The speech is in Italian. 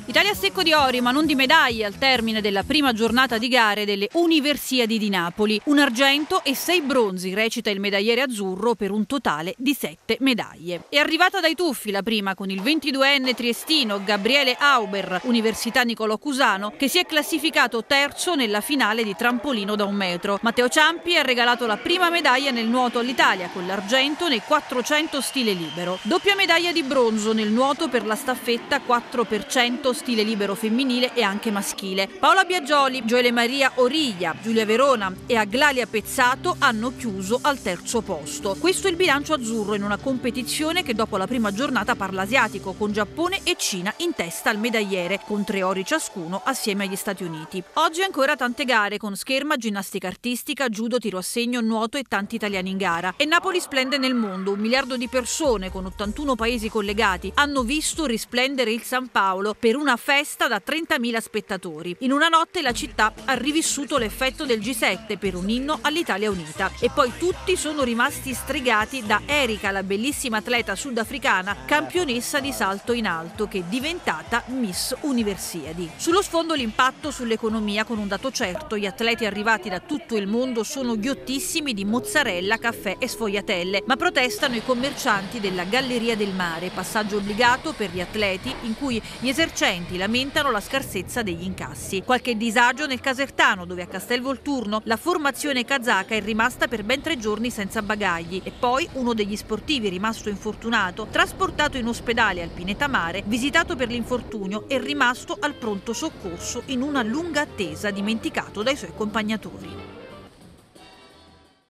Italia a secco di ori ma non di medaglie al termine della prima giornata di gare delle Universiadi di Napoli. Un argento e 6 bronzi recita il medagliere azzurro per un totale di 7 medaglie. È arrivata dai tuffi la prima con il 22enne triestino Gabriele Auber, Università Niccolò Cusano, che si è classificato terzo nella finale di trampolino da 1 metro. Matteo Ciampi ha regalato la prima medaglia nel nuoto all'Italia con l'argento nei 400 stile libero. Doppia medaglia di bronzo nel nuoto per la staffetta 4% stile libero femminile e anche maschile. Paola Biagioli, Gioele Maria Origlia, Giulia Verona e Aglalia Pezzato hanno chiuso al terzo posto. Questo è il bilancio azzurro in una competizione che dopo la prima giornata parla asiatico, con Giappone e Cina in testa al medagliere, con 3 ori ciascuno assieme agli Stati Uniti. Oggi ancora tante gare con scherma, ginnastica artistica, judo, tiro a segno, nuoto e tanti italiani in gara. E Napoli splende nel mondo. 1 miliardo di persone con 81 paesi collegati hanno visto risplendere il San Paolo per una festa da 30.000 spettatori. In una notte la città ha rivissuto l'effetto del G7 per un inno all'Italia unita. E poi tutti sono rimasti stregati da Erika, la bellissima atleta sudafricana, campionessa di salto in alto, che è diventata Miss Universiadi. Sullo sfondo l'impatto sull'economia con un dato certo: gli atleti arrivati da tutto il mondo sono ghiottissimi di mozzarella, caffè e sfogliatelle, ma protestano i commercianti della Galleria del Mare, passaggio obbligato per gli atleti in cui gli esercenti lamentano la scarsezza degli incassi. Qualche disagio nel Casertano, dove a Castel Volturno la formazione kazaka è rimasta per ben 3 giorni senza bagagli, e poi uno degli sportivi rimasto infortunato, trasportato in ospedale al Pineta Mare, visitato per l'infortunio, è rimasto al pronto soccorso in una lunga attesa, dimenticato dai suoi accompagnatori.